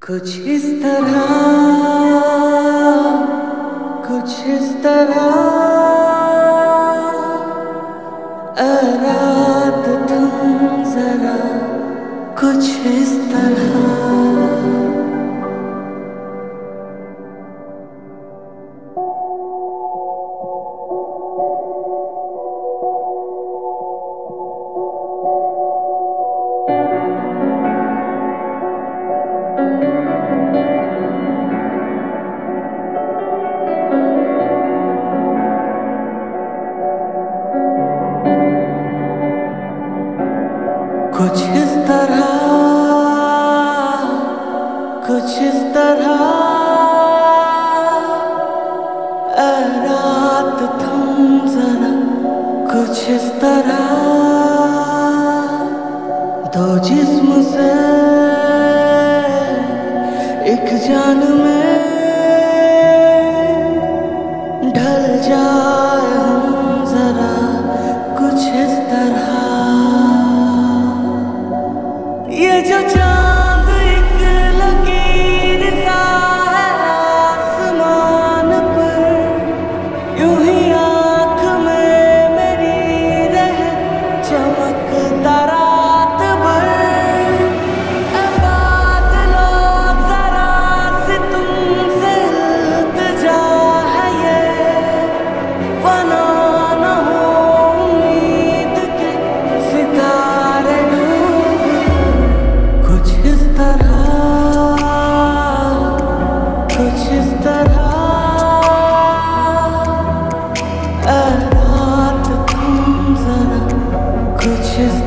कुछ इस तरह, कुछ इस तरह रात तुम जरा कुछ इस तरह। कुछ इस तरह, कुछ इस तरह रात तुम जरा कुछ इस तरह। दो जिस्म से एक जान में ढल जाए हम जरा कुछ इस तरह। ये जो चांद एक लकीर सा है आसमान पर, यूं ही आँख में मेरी रह चमकता रात भर। बादलों जरा से तुमसे इल्तिजा है ये, फना न हो उम्मीद के सितारे कुछ इस तरह, कुछ इस तरह रात तुम जरा कुछ इस